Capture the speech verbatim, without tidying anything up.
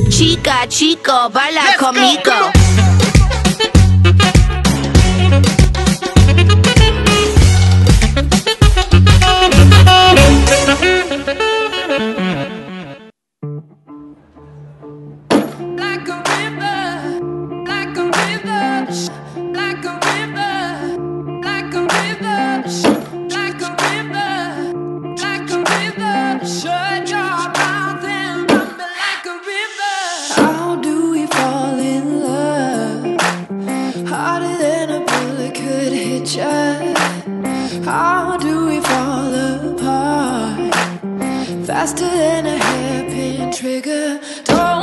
Chica, chico, baila Let's conmigo. go, Like a river, like a river, like a river, like a river, like a river, like a river. Shut your mouth and run me like a river. How do we fall in love? Harder than a bullet could hit ya. How do we fall apart? Faster than a hairpin trigger. Don't